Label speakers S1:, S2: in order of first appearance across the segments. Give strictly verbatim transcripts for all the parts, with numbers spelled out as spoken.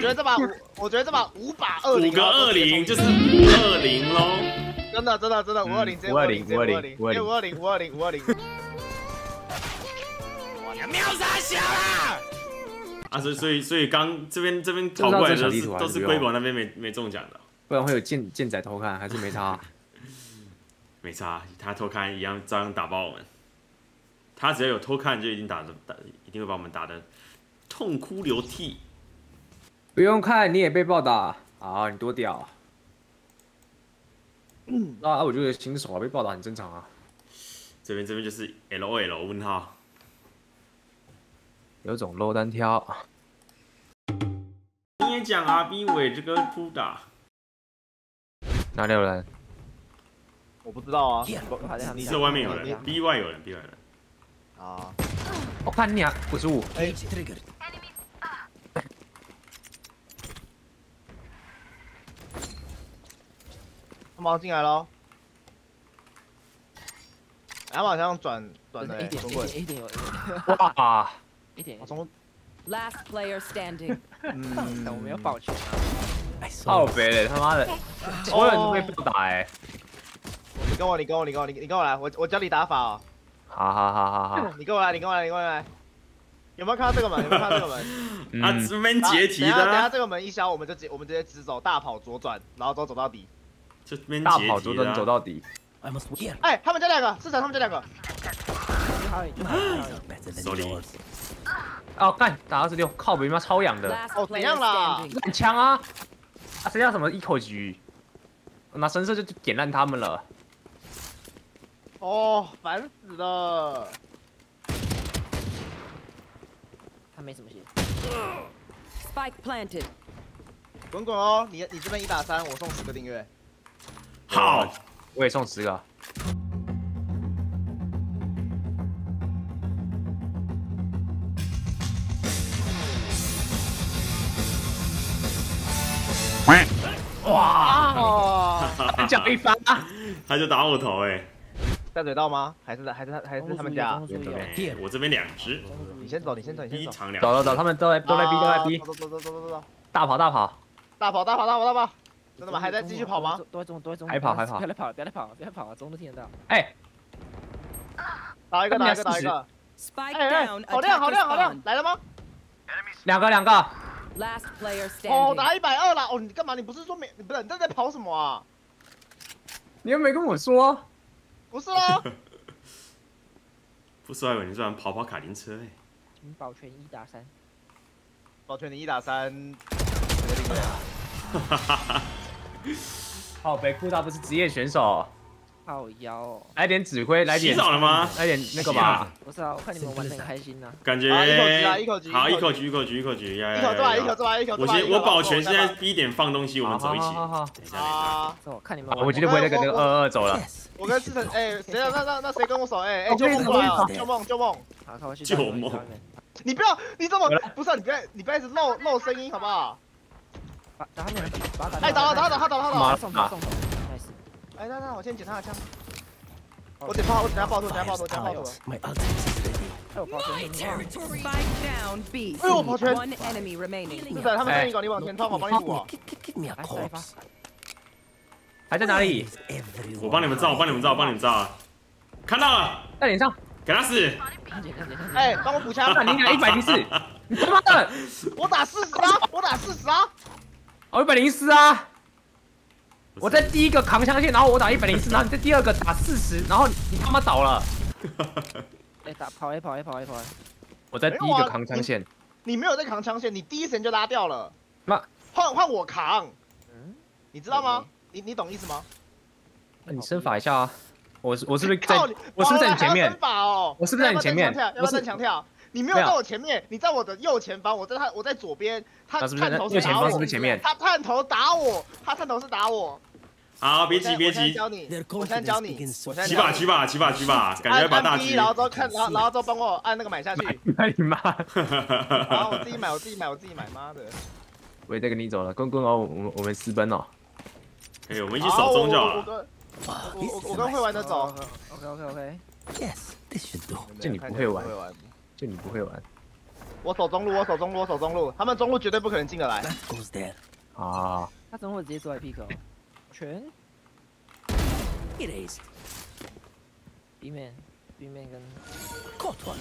S1: 觉得这把五，我觉得这把五把二零，
S2: 五个二零就是五二零喽。
S1: 真的真的真的五二零，
S3: 五二零五二零五二零
S1: 五二零五二零五二零。
S4: 你秒杀小啦！
S2: 啊，所以所以所以刚这边这边跑过来的是都是龟狗那边没没中奖的，
S3: 不然会有舰舰仔偷看，还是没差？
S2: 没差，他偷看一样照样打爆我们。他只要有偷看，就一定打的打，一定会把我们打的痛哭流涕。
S3: 不用看，你也被暴打啊！你多屌！嗯，啊，我觉得新手啊被暴打很正常啊。
S2: 这边这边就是 L O L 问号，
S3: 有种 low 单挑。
S2: 你也讲啊 ，B 尾这个扑打，
S3: 哪里有人？
S1: 我不知道啊，
S2: 你这外面有人 ，B 外有人 ，B 外有人。
S1: 啊！
S3: 我看你啊，五十五。哎。
S1: 他们进来喽！他们好像转转的，
S5: 一点一点一点有，
S3: 哇！
S5: 一点。
S1: 我从
S6: Last player standing。
S5: 嗯，我们要保全啊！
S3: 靠北嘞，他妈的，所有人都被暴打哎！
S1: 你跟我，你跟我，你跟我，你你跟我来，我我教你打法哦。
S3: 好好好好好。
S1: 你跟我来，你跟我来，你跟我来。有没有看到这个门？有没有看到这个门？
S2: 啊，这边解题的。
S1: 等下这个门一消，我们就直我们直接直走，大跑左转，然后走走到底。
S2: 这边
S3: 大跑左转走到底。
S1: 哎，他们家两个，市场他们家两个。
S2: Sorry。
S3: 哦，干打二十六，靠北妈超痒的。
S1: 哦，怎样啦？
S3: 很强啊！啊，谁叫什么一口局？我拿神射就点烂他们了。
S1: 哦，烦死了。
S5: 他没什么血。
S6: Spike planted。
S1: 滚滚哦，你你这边一打三，我送十个订阅。
S2: 好，
S3: 我也送十个。哇！单脚一发，
S2: 他就打我头哎。
S1: 下水道吗？还是还是还是他们家？
S2: 我这边两只。
S1: 你先走，你先走，你先走。
S2: 一场两。
S3: 走走走，他们都在都在 B 都在 B。
S1: 走走走走走走。
S3: 大跑大跑。
S1: 大跑大跑大跑大跑。真的吗？还在继续跑吗？
S5: 都在中，都在中。
S3: 还跑还跑。
S5: 不要来跑，不要来跑，不要跑啊！中都听得到。
S3: 哎。
S1: 打一个打一个打一个。
S6: Spike
S1: 哎哎，好亮好亮好亮，来了吗？
S3: 两个两个。
S6: Last player standing。
S1: 哦，打一百二了。哦，你干嘛？你不是说没？你不是你在在跑什么啊？
S3: 你又没跟我说。
S1: 不是啦。
S2: 不是，还以为你居然跑跑卡丁车哎。
S5: 你保全一打三。
S1: 保全你一打三。
S2: 哈哈哈。
S3: 靠北库大不是职业选手。
S5: 好腰哦。
S3: 来点指挥，来点。
S2: 洗澡了吗？
S3: 来点那个吧。
S5: 不是啊，我看你们玩得很开心呐。
S2: 感觉。
S1: 一口局
S2: 好，一口局，一口局，一口局，呀
S1: 一口做完，一口做完，一口。
S2: 我先，我保全现在 B 点放东西，我们走一起。
S3: 好好好。
S2: 等一下，等一下。
S5: 我看你们。
S3: 我绝对不会那个那个二二走了。
S1: 我跟志成，哎，谁啊？那那那谁跟我守？哎哎，旧梦过来啊！旧梦，旧梦。
S5: 好，看我去。
S2: 旧梦。
S1: 你不要，你怎么不是？你不要，你不要一直漏漏声音，好不好？
S5: 打打他们，打打。
S1: 哎，打了打了打了打了打了。
S5: 送送送送。nice。
S1: 哎，那那我先检查下枪。我等下我等下爆头，等下爆头，等下爆头。
S5: 哎，我保全。
S6: Spike down B。
S1: 哎呦，保全。
S6: One enemy remaining。
S1: 是的，他们在一个，你往前冲，我帮你补啊。
S3: 还在哪里？
S2: 我帮你们照，我帮你们照，我帮你们照啊！看到了，
S3: 在脸上，
S2: 给他死！
S1: 哎，帮我补枪！
S3: 你俩一百零四，你他妈的！
S1: 我打四十啊！我打四十啊！
S3: 我一百零四啊！我在第一个扛枪线，然后我打一百零四，然后你在第二个打四十，然后你他妈倒了。
S5: 哎，打跑 A 跑 A 跑 A 跑 A。
S3: 我在第一个扛枪线。
S1: 你没有在扛枪线，你第一时间就拉掉了。
S3: 那
S1: 换换我扛，嗯，你知道吗？你你懂意思吗？
S3: 那你身法一下啊！我是我是不是在？我是不是在你前面？
S1: 身法哦！
S3: 我是不是在你前面？
S1: 我是强跳。你没有在我前面，你在我的右前方，我在他我在左边，他探头
S3: 右前方是不是前面？
S1: 他探头打我，他探头是打我。
S2: 好，别急别急。
S1: 教你，我现在教你，我现在
S2: 起吧起吧起吧起吧，感觉把大局。
S1: 然后之后看，然后然后之后帮我按那个买下去。
S3: 买你妈！
S1: 好，我自己买，我自己买，我自己买，妈的！
S3: 我也在跟你走了，滚滚哦，我们我们私奔哦。
S2: 哎，我们一起守中就好
S1: 了。我我我跟会玩的走。
S5: OK OK OK。Yes，
S3: 就你不会玩，就你不会玩。
S1: 我守中路，我守中路，我守中路，他们中路绝对不可能进得来。
S3: 啊，
S5: 他中路直接坐在 pick 哦，全
S4: It is.
S5: B 面 B 面跟
S4: Caught one.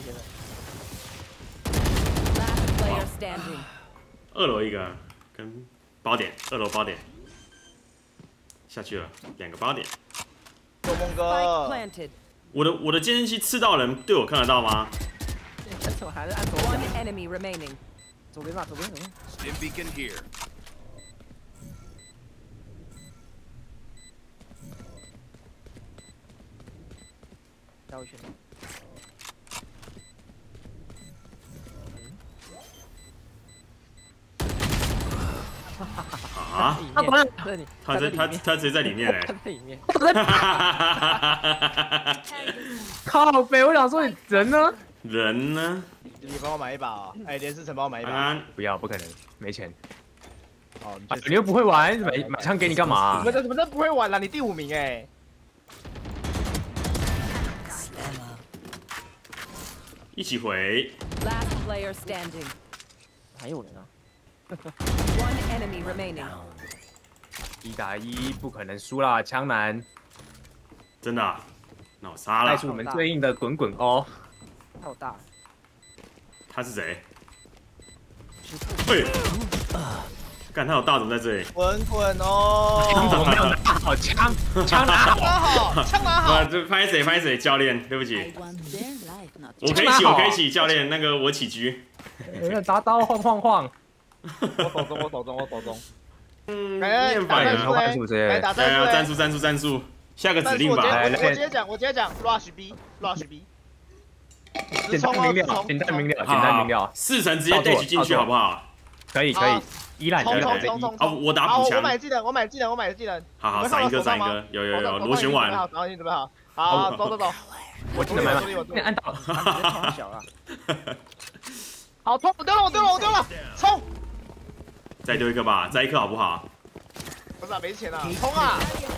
S6: Last player standing.
S2: 二楼一个跟包点，二楼包点下去了，两个包点。
S1: 做梦
S6: Spike
S1: 哥，
S6: planted.
S2: 我的我的监视器刺到人，对我看得到吗？
S5: 怎么还是按左
S6: One
S5: 边？
S6: enemy remaining.
S5: 左边吧，左边左边。
S4: Stim beacon here.
S5: 绕一圈。
S2: 啊？
S5: 他
S3: 不是
S5: 这里，
S2: 他在他他直接在里面嘞
S5: 他。在里面。
S3: 靠北！我想说你人呢？
S2: 人呢？
S1: 你帮我买一把哦。哎，连世成帮我买一把。
S2: 安安，
S3: 不要，不可能，没钱。
S1: 哦，
S3: 啊你又不会玩，买买枪给你干嘛
S1: 你？们这怎么这不会玩了？你第五名哎。
S2: 一起回。
S6: Last player standing.
S5: 还有人啊！
S6: One enemy remaining.
S3: 一打一不可能输啦，枪男
S2: 真的啊？那我杀了
S3: 带出。我们最硬的滚滚哦。
S5: 他好大，
S2: 他是谁？嘿，干他有大怎么在这里？
S1: 滚滚哦！
S3: 我没有拿好枪，枪拿
S1: 枪
S3: 好。
S1: 拿好，枪拿
S2: 啊，
S1: 好。
S2: 这拍谁拍谁？教练，对不起，
S6: want their life, not
S2: 我可以起，我可以起。教练，那个我起局。
S3: 打刀晃晃晃。
S1: 我手中，我手中，我手中。
S2: 嗯，
S1: 哎，
S2: 念法也
S1: 打战术
S3: 有战术之类的
S1: 哎，打
S2: 哎呀，战
S1: 战术
S2: 术战术战术，下个指
S1: 战术
S2: 令吧。
S1: 我直接我
S3: 来来
S1: 直接讲，我直接讲 rush B，rush B。
S3: 简单明了，简单明了，简单明了，
S2: 四层直接 dash 进去好不好？
S3: 可以可以，依赖
S1: 冲
S3: 可以。
S1: 冲冲冲！
S2: 啊，我打
S1: 好，我
S2: 补枪。
S1: 买技能，我买技能，我买技能。
S2: 好好，
S1: 你们看
S2: 闪一个
S1: 我手上吗
S2: 闪一个，有有有，
S1: 手
S2: 螺旋丸。
S1: 然后你准备好，好，走走走。
S3: 我记得买
S1: 助力我助力
S3: 买，按到。
S5: 超小啊！
S1: 好，冲！我丢了，我丢了，我丢了，冲！
S2: 再丢一个吧，再一颗好不好？
S1: 不是啊，没钱啊，冲啊！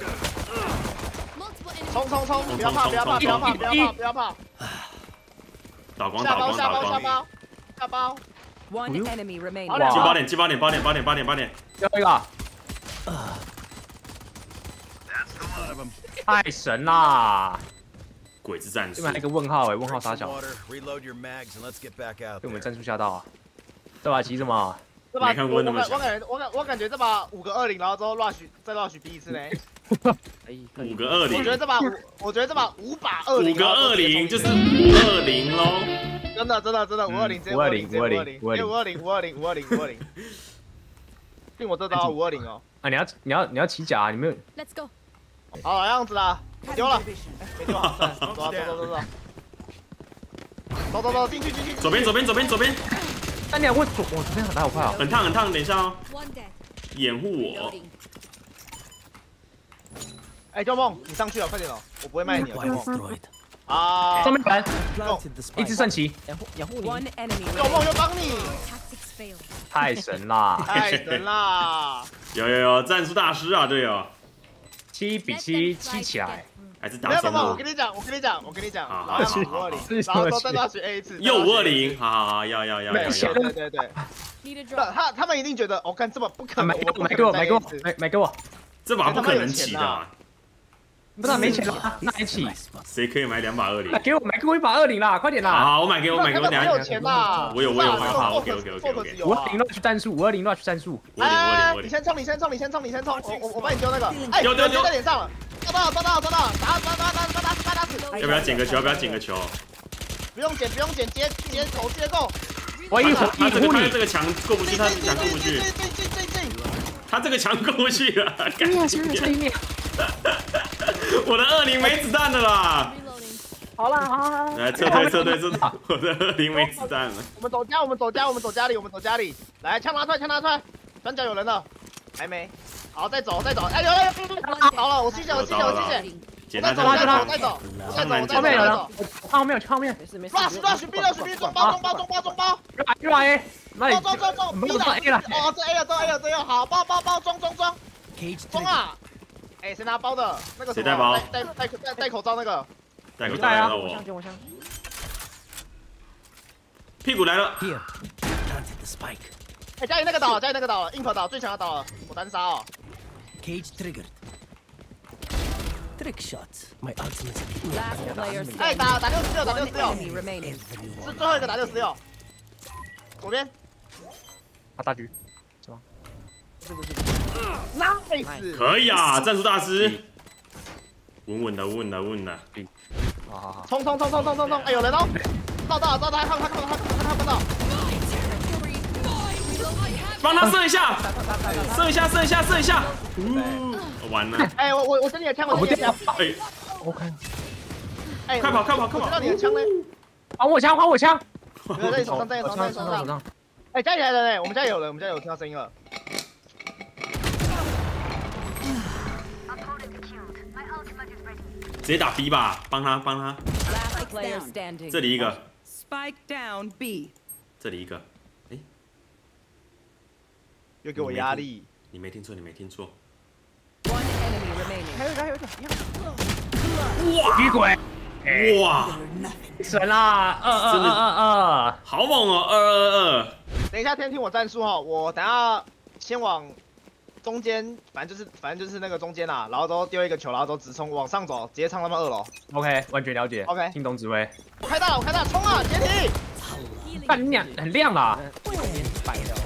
S1: 冲冲冲！不要怕，不要怕，不要怕，不要怕，不要怕！
S2: 倒光
S1: 下包，
S2: 倒光
S1: 下包，
S2: 倒光。
S1: 下包，下包！
S6: One enemy remaining.
S1: 好
S2: 记八点，记八点，八点，八点，八点，八点。
S3: 最后一个。太神啦！
S2: 鬼子战术
S3: 这边还有一个问号哎，问号傻小，
S4: Water, reload your mags, and let's get back out
S3: 被我们
S4: there.
S3: 战术吓到啊！这把骑什么？
S1: 这把
S2: 没看过
S1: 我
S2: 那么强
S1: 我感觉我感我感觉这把五个二零，然后之后 rush 再 rush B 一次呢。
S5: 可以可以
S2: 五。个二
S1: 我觉得
S2: 零，
S1: 这把五，我觉得这把五把二零，
S2: 五个二零就是五二零喽。
S1: 真的真的真的五二零，直接
S3: 五二零
S1: 五二零，
S3: 五二零
S1: 五二零，五二零，五二零，五二零。并我这招五二零哦。
S3: 啊，你要你要你要骑甲，你没有
S6: Let's go.
S1: 好，老样子啦，丢了，没丢好，算了，走啊走走走走。走走走，进去进去。
S2: 左边左边左边左边，
S3: 三点，我左我这边打好快啊！
S2: 很烫很烫，等一下哦，
S6: One dead.
S2: 掩护我。
S1: 哎，周梦，你上去了，快点哦，我不会卖你了，周梦。
S4: Destroyed.
S1: 啊，
S3: 上面人，
S4: Planted the
S3: 一
S4: spike.
S3: 只圣骑，
S5: 掩护掩护你。
S6: One enemy
S1: 周梦
S6: remaining.
S1: 又帮你，
S3: 太神啦！
S1: 太神啦！
S2: 有有有，战术大师啊，队友，
S3: 七比七，七起来，
S2: 还是
S1: 没有没有，我
S2: 打中路
S1: 跟。你讲，我跟你讲，我跟你讲，
S2: 好
S1: 然后五二零，然后都再到去 A 一次，
S2: 又五二零，好好好，要要要要要。
S1: 对对对，
S6: Need a
S1: 那
S6: drop.
S1: 他他们一定觉得，我看这么不可能，
S3: 买给我，
S1: 不可
S3: 买给我，买给我
S1: 能再一次，
S3: 买买给我，
S2: 这把不可能起的嘛，
S3: 不是没钱了，那还起？
S2: 谁可以买两把二零
S3: 买？给我，买给我一把二零啦，快点
S2: 好
S3: 啦！
S2: 好，我买给我买给我，等下
S1: 没有钱啦，
S2: 我有我有
S1: 是吧
S2: 好
S1: ，Focus-
S2: OK，OK，OK，OK
S1: Focus 有啊
S3: 五二零 rush 战术，五二零 rush 战术，
S2: 五二零五二零五二零。
S1: 你先冲，你先冲，你先冲，你先冲，我我我帮你丢那个，哎，
S2: 丢丢丢
S1: 在脸上了，抓到了，抓到了，抓到了，打打打打打打打打死，
S2: 要不要捡个球？要不要捡个球？
S1: 不用捡，不用捡，接接狗接够，
S3: 我一火
S2: 他这个他
S3: 一护你，
S2: 这个墙过不去，他这个墙过不去，
S1: 进进进进进，
S2: 他这个墙过不去了。干
S3: 面前对面，
S2: 我的二零没子弹的啦！
S6: Reloading.
S1: 好了，好好好，
S2: 来撤退撤退撤退，我的二零没子弹了。
S1: 我们走家，我们走家，我们走家里，我们走家里，来，枪拿出来，枪拿出来，转角有人了，还没，好，再走再走，哎有了有了，好了，我吸血我吸血我吸血，
S2: 简
S1: 我再
S2: 单就
S1: 走我再走我再走，我再走我再
S3: 后面有人，
S1: 走
S3: 我我看后面，我看后面，
S5: 没事没事。
S1: ，rush rush B rush B 中包中包中包中包。
S3: 又来又来 A，那里
S1: 中中中中
S3: 没
S1: B
S3: 有
S1: 的
S3: 上 A 了，
S1: 哦，这 A 了，这 A 了，这 A 了，好，包包包装装装
S4: Cage
S1: 装
S4: trigger.
S1: 啊！哎，谁拿包的？那个什么
S2: 谁带包
S1: 戴戴戴戴口罩那个，
S2: 带口罩
S3: 带啊
S2: 来到我
S5: 我香，卷我香。
S2: 屁股来了，
S4: Here. the spike.
S1: 哎，家里那个倒了，家里那个倒了，硬核倒，最强的倒了，我单杀哦。
S4: Cage triggered. Trick shots. My ultimate.
S6: Last player
S1: 哎，
S6: standing.
S1: 打打六十六，打六
S6: One
S1: 十六，
S6: enemy remaining.
S1: 是最后一个打六十六。左边
S3: 啊，大局。
S1: ，nice，
S2: 可以啊，战术大师，稳稳的，稳稳的，稳稳的。
S3: 好好好。
S1: 冲冲冲冲冲冲冲！哎，有人哦！照到了，照到，他看他看他看他看不到。
S2: 帮他射一下，射一下，射一下，射一下。呜，完了。
S1: 哎，我我我这里的枪，我这里的枪。
S2: 哎，
S3: OK。
S1: 哎，
S2: 快跑，快跑，快跑
S1: 我知道！你的枪呢？
S3: 还我枪，还我枪！
S1: 没有在你手上，在你手上，在你手上。
S3: 上。
S1: 哎，家里来人哎，我们家有人，我们家有听到声音了。
S2: 直接打 B 吧，帮他，帮他。
S6: Last player standing.
S2: 这里一个，
S6: Spike down B.
S2: 这里一个。哎，
S1: 又给我压力。
S2: 你没听错，你没听错。
S6: One enemy remaining.
S5: 还有一个，还有一个，一样。
S3: 女鬼，
S2: 哇，
S3: 神啦！二二二二二，
S2: 好猛哦，二二二。
S1: 等一下，先听我战术哈，我等下先往中间，反正就是反正就是那个中间啦，然后都丢一个球，然后都直冲往上走，直接唱他们二楼。
S3: OK， 完全了解。
S1: OK
S3: 听懂指挥。
S1: 我开大了，我开大了，冲啊！解体！
S3: 干你娘，很亮啦！
S5: 白掉。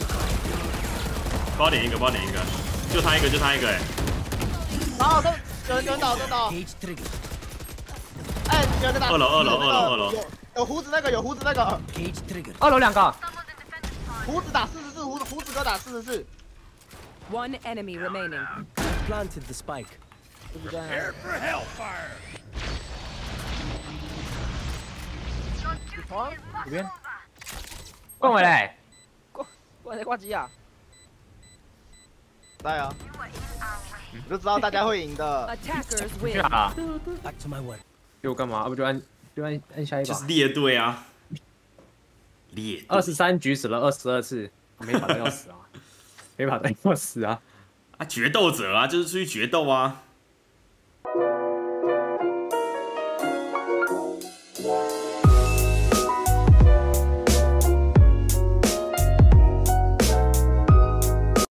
S2: 包点一个，包点一个，就他一个，就他一个，哎。
S1: 然后这有人有人倒，有人倒。
S4: Cage triggered.
S1: 哎，有人倒。
S2: 二楼二楼
S1: 有那个
S2: 二楼二楼
S1: 有有胡子那个，有胡子那个，
S4: Cage triggered.
S3: 二楼两个，
S1: 胡子打四十四，胡子胡子哥打四十四。
S6: One enemy remaining.
S4: Planted the spike.
S5: 对不对？
S4: for hellfire.
S3: 这边。灌回来。
S5: 过来挂机啊！
S1: 对啊，我就知道大家会赢的。
S6: Attackers
S3: 去
S6: win.
S3: 哪？
S4: Back to my work.
S3: 给我干嘛？啊不就按就按按下一把
S2: 就是。列队啊，列队
S3: 二十三局死了二十二次，没把到要死啊，没把到要死啊。
S2: 啊，决斗者啊，就是出去决斗啊。